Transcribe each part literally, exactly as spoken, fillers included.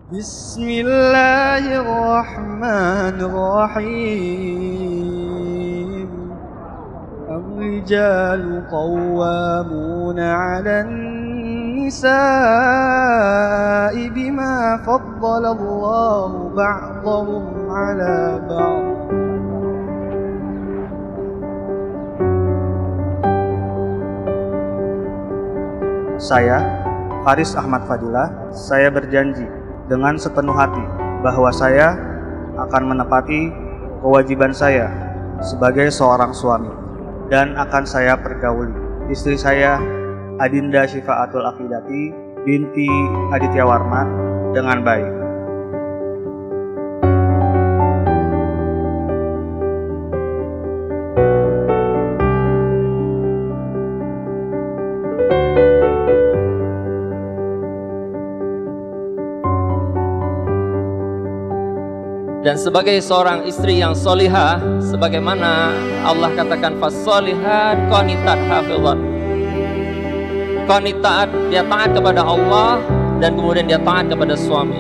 Bismillahirrahmanirrahim. Ar-rijalu qawwamuna 'alan nisa'i bima faddala Allahu ba'dahum 'ala ba'd. Saya, Faris Ahmad Fadilah, saya berjanji dengan sepenuh hati bahwa saya akan menepati kewajiban saya sebagai seorang suami dan akan saya pergauli istri saya, Adinda Syifaatul Afidati binti Aditya Warman, dengan baik. Dan sebagai seorang istri yang solihah, sebagaimana Allah katakan fasolihat qanitat hafizat. Qanitat, dia taat kepada Allah dan kemudian dia taat kepada suami.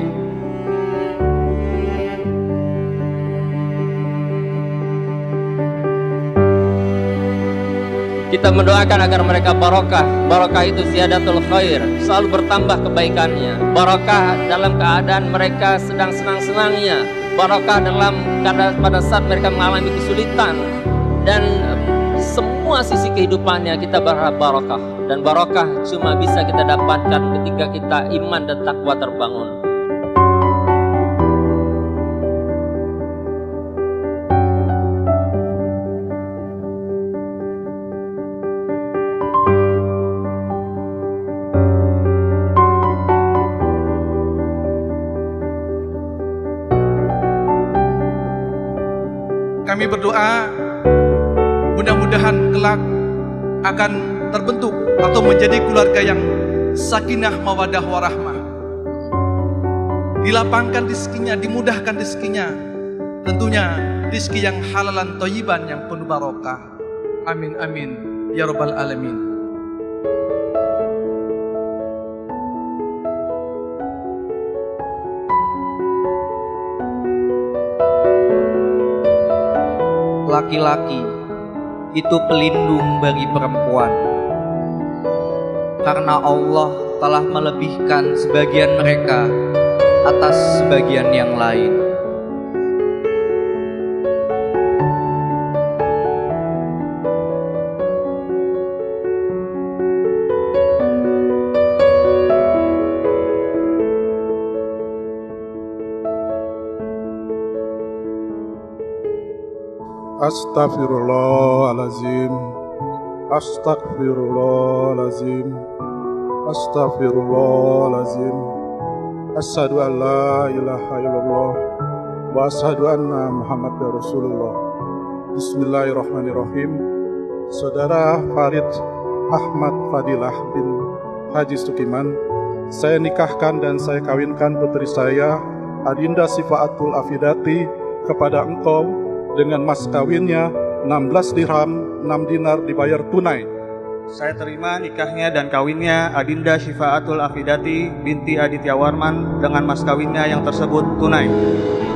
Kita mendoakan agar mereka barokah. Barokah itu ziyadatul khair, selalu bertambah kebaikannya. Barokah dalam keadaan mereka sedang senang-senangnya. Barokah dalam keadaan pada saat mereka mengalami kesulitan. Dan semua sisi kehidupannya kita berharap barokah. Dan barokah cuma bisa kita dapatkan ketika kita iman dan takwa terbangun. Kami berdoa mudah-mudahan kelak akan terbentuk atau menjadi keluarga yang sakinah mawadah warahmah. Dilapangkan rezekinya, dimudahkan rezekinya. Tentunya rezeki yang halalan thayyiban yang penuh barokah. Amin amin ya rabbal alamin. Laki-laki itu pelindung bagi perempuan, karena Allah telah melebihkan sebagian mereka atas sebagian yang lain. Astaghfirullahalazim, Astaghfirullahalazim, Astaghfirullahalazim. Asyhadu an la ilaha illallah wa asyhadu anna Muhammadar Rasulullah. Bismillahirrahmanirrahim. Saudara Farid Ahmad Fadilah bin Haji Sukiman, saya nikahkan dan saya kawinkan putri saya Adinda Syifaatul Afidati kepada engkau dengan mas kawinnya enam belas dirham, enam dinar dibayar tunai. Saya terima nikahnya dan kawinnya Adinda Syifaatul Afidati binti Aditya Warman dengan mas kawinnya yang tersebut tunai.